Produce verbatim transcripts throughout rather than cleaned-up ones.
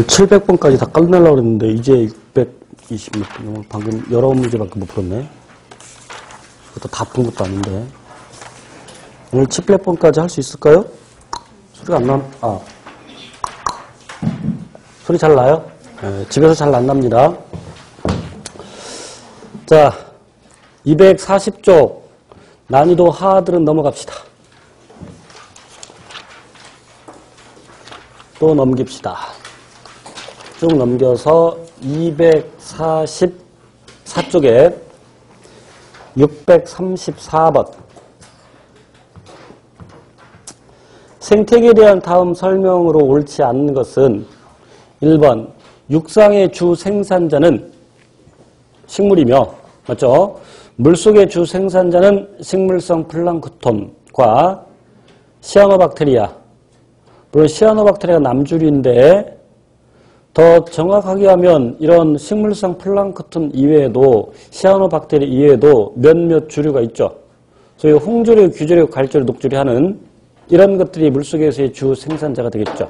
칠백 번까지 다 끝내려고 그랬는데 이제 육백이십육 분. 방금 열아홉 문제밖에 못 풀었네. 그것도 다 푼 것도 아닌데. 오늘 칠백 번까지 할 수 있을까요? 소리가 안 나, 아. 소리 잘 나요? 네, 집에서 잘 안 납니다. 자, 이백사십 쪽 난이도 하들은 넘어갑시다. 또 넘깁시다. 쭉 넘겨서 이백사십사 쪽에 육백삼십사 번 생태계에 대한 다음 설명으로 옳지 않은 것은 일 번 육상의 주 생산자는 식물이며 맞죠? 물속의 주 생산자는 식물성 플랑크톤과 시아노박테리아. 물론 시아노박테리아가 남주류인데 더 정확하게 하면 이런 식물성 플랑크톤 이외에도 시아노박테리아 이외에도 몇몇 주류가 있죠. 소위 홍조류, 규조류, 갈조류, 녹조류 하는 이런 것들이 물속에서의 주 생산자가 되겠죠.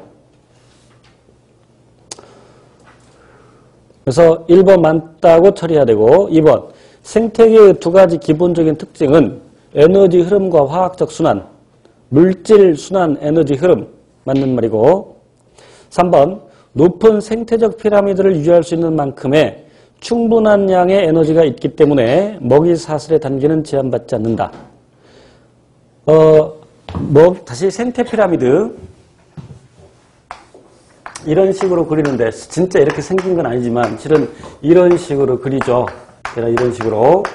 그래서 일 번 맞다고 처리해야 되고 이 번 생태계의 두 가지 기본적인 특징은 에너지 흐름과 화학적 순환, 물질 순환 에너지 흐름 맞는 말이고 삼 번 높은 생태적 피라미드를 유지할 수 있는 만큼의 충분한 양의 에너지가 있기 때문에 먹이 사슬의 단계는 제한받지 않는다. 어, 뭐 다시 생태 피라미드 이런 식으로 그리는데 진짜 이렇게 생긴 건 아니지만 실은 이런 식으로 그리죠. 이런 식으로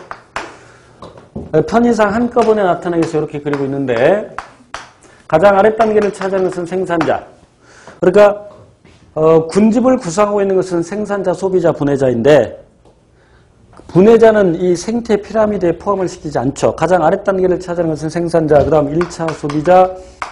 편의상 한꺼번에 나타나기 위해서 이렇게 그리고 있는데 가장 아랫단계를 차지하는 것은 생산자. 그러니까 어, 군집을 구성하고 있는 것은 생산자, 소비자, 분해자인데 분해자는 이 생태 피라미드에 포함을 시키지 않죠. 가장 아랫단계를 차지하는 것은 생산자, 그 다음 일 차 소비자,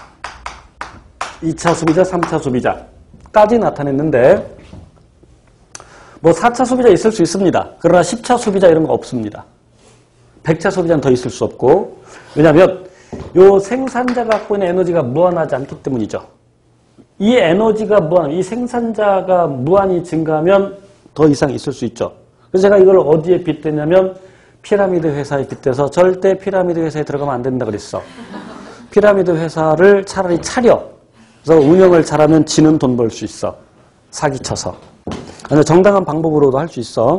이 차 소비자, 삼 차 소비자까지 나타냈는데 뭐 사 차 소비자 있을 수 있습니다. 그러나 십 차 소비자 이런 거 없습니다. 백 차 소비자는 더 있을 수 없고 왜냐하면 이 생산자가 갖고 있는 에너지가 무한하지 않기 때문이죠. 이 에너지가 무한, 이 생산자가 무한히 증가하면 더 이상 있을 수 있죠. 그래서 제가 이걸 어디에 빗대냐면 피라미드 회사에 빗대서 절대 피라미드 회사에 들어가면 안 된다 그랬어. 피라미드 회사를 차라리 차려. 그래서 운영을 잘하면 지는 돈 벌 수 있어. 사기쳐서. 정당한 방법으로도 할 수 있어.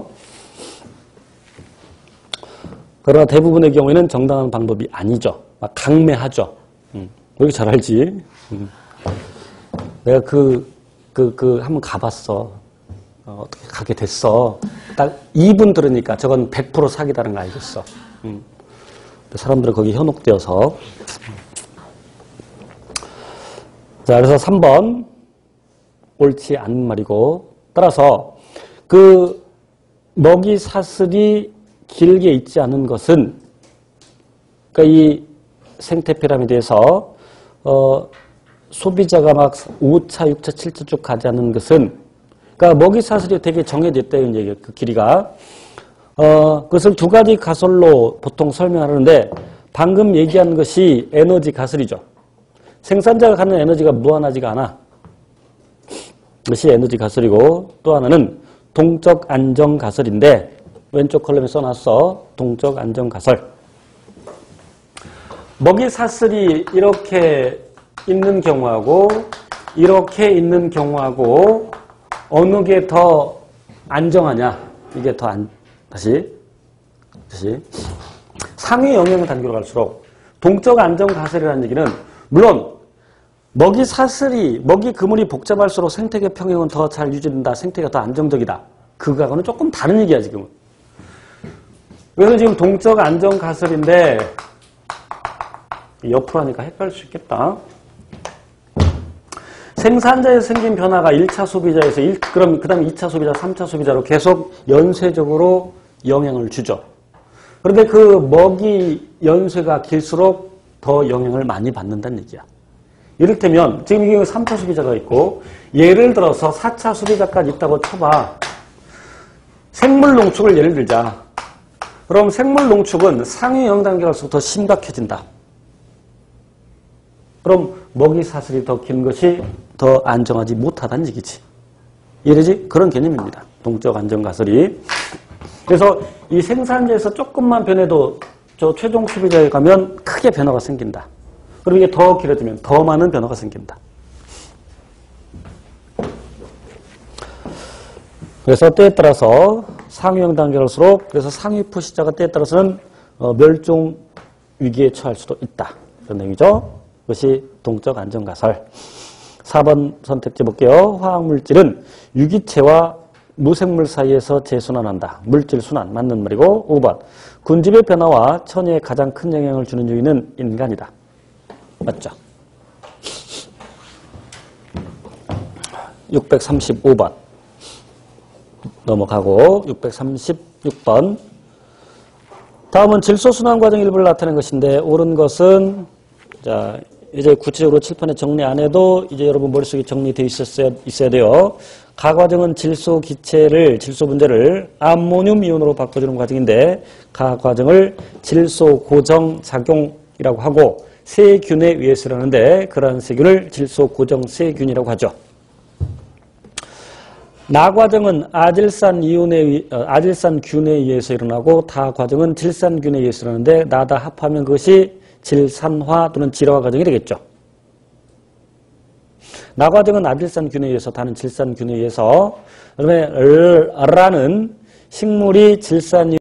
그러나 대부분의 경우에는 정당한 방법이 아니죠. 막 강매하죠. 음. 왜 이렇게 잘 알지? 음. 내가 그, 그, 그, 한번 가봤어. 어, 어떻게 가게 됐어. 딱 이 분 들으니까 저건 백 퍼센트 사기다는 거 알겠어. 음. 사람들은 거기 현혹되어서. 자, 그래서 삼 번. 옳지 않은 말이고. 따라서 그 먹이 사슬이 길게 있지 않은 것은 그러니까 이 생태 피라미드에서 어, 소비자가 막 오 차, 육 차, 칠 차 쭉 가지 않는 것은 그러니까 먹이 사슬이 되게 정해졌다는 얘기예요. 그 길이가. 어, 그것을 두 가지 가설로 보통 설명하는데 방금 얘기한 것이 에너지 가설이죠. 생산자가 갖는 에너지가 무한하지가 않아. 그것이 에너지 가설이고 또 하나는 동적 안정 가설인데 왼쪽 컬럼에 써놨어. 동적 안정 가설. 먹이 사슬이 이렇게 있는 경우하고 이렇게 있는 경우하고 어느 게 더 안정하냐? 이게 더 안, 다시, 다시. 상위 영향 단계로 갈수록 동적 안정 가설이라는 얘기는 물론 먹이 사슬이, 먹이 그물이 복잡할수록 생태계 평형은 더 잘 유지된다. 생태계가 더 안정적이다. 그거하고는 조금 다른 얘기야, 지금은. 그래서 지금 동적 안정 가설인데 옆으로 하니까 헷갈릴 수 있겠다. 생산자에서 생긴 변화가 일 차 소비자에서 일, 그럼 그 다음에 이 차 소비자, 삼 차 소비자로 계속 연쇄적으로 영향을 주죠. 그런데 그 먹이 연쇄가 길수록 더 영향을 많이 받는다는 얘기야. 이를테면 지금 이게 삼 차 소비자가 있고 예를 들어서 사 차 소비자까지 있다고 쳐봐. 생물 농축을 예를 들자. 그럼 생물 농축은 상위 영양 단계가 갈수록 더 심각해진다. 그럼 먹이 사슬이 더 긴 것이 더 안정하지 못하다는 얘기지. 이래지 그런 개념입니다. 동적 안정가설이. 그래서 이 생산자에서 조금만 변해도 저 최종 소비자에 가면 크게 변화가 생긴다. 그리고 이게 더 길어지면 더 많은 변화가 생긴다. 그래서 때에 따라서 상위형 단계가 갈수록 그래서 상위 포시자가 때에 따라서는 어, 멸종 위기에 처할 수도 있다. 그런 내용이죠. 그것이 동적 안정가설. 사 번 선택지 볼게요. 화학물질은 유기체와 무생물 사이에서 재순환한다. 물질순환 맞는 말이고 오 번 군집의 변화와 천혜에 가장 큰 영향을 주는 요인은 인간이다. 맞죠? 육백삼십오 번 넘어가고 육백삼십육 번 다음은 질소순환 과정 일부를 나타낸 것인데 옳은 것은 자 이제 구체적으로 칠판에 정리 안 해도 이제 여러분 머릿속에 정리되어 있었어야, 있어야 돼요. 가 과정은 질소 기체를, 질소 분자를 암모늄 이온으로 바꿔주는 과정인데 가 과정을 질소 고정 작용이라고 하고 세균에 의해서 일어나는데 그러한 세균을 질소 고정 세균이라고 하죠. 나 과정은 아질산 이온에, 아질산 균에 의해서 일어나고 다 과정은 질산균에 의해서 일어나는데 나다 합하면 그것이 질산화 또는 질화화 과정이 되겠죠. 나 과정은 아질산균에 의해서 다는 질산균에 의해서 그다음에 라는 식물이 질산이온